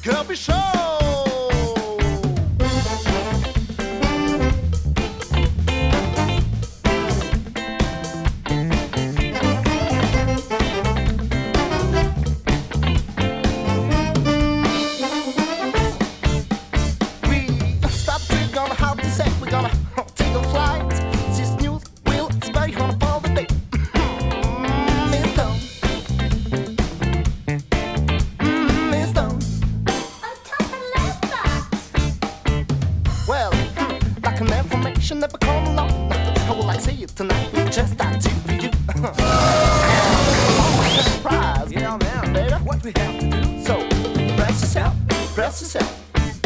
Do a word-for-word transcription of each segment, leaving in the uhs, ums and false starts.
Kirby Show. Never come along. How will I say it tonight? Just that to you. Surprise. Yeah, man. Baby, What we have to do? so press yourself, press yourself.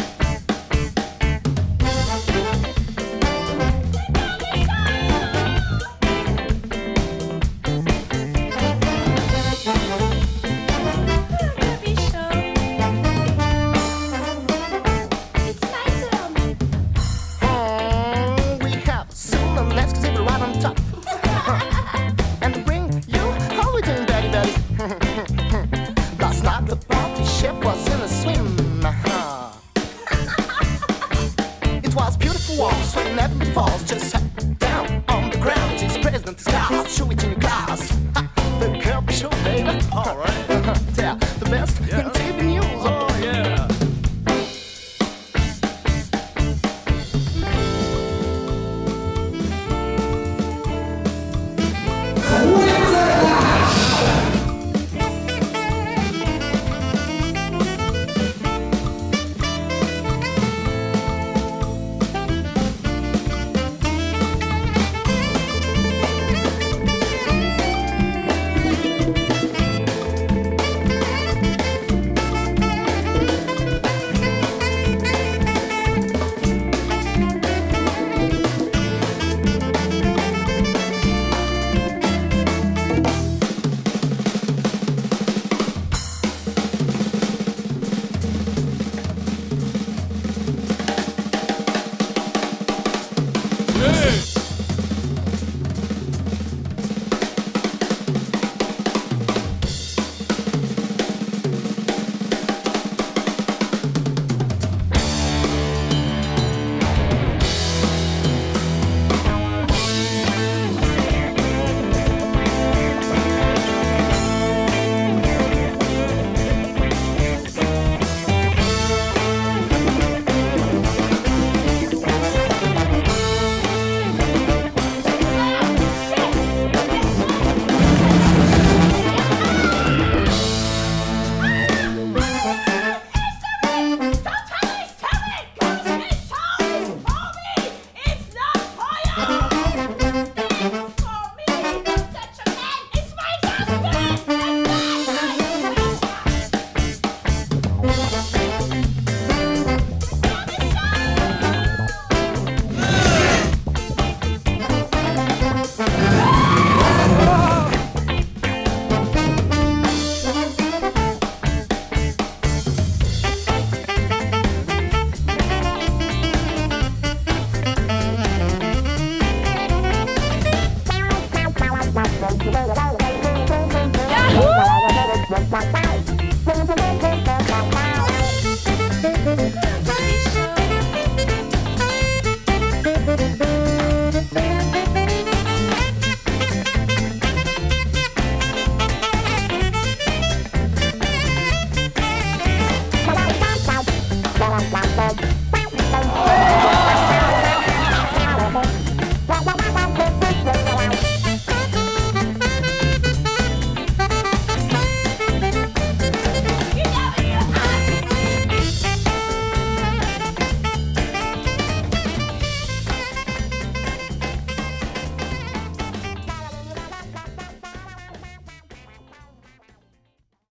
Last night the party chef was in a swim. uh-huh. It was beautiful walk, sweating never falls. Just sat down on the ground. His president is class, show it in your class. The Kirby Show, baby. All right. Yeah, the best Yeah. in T V.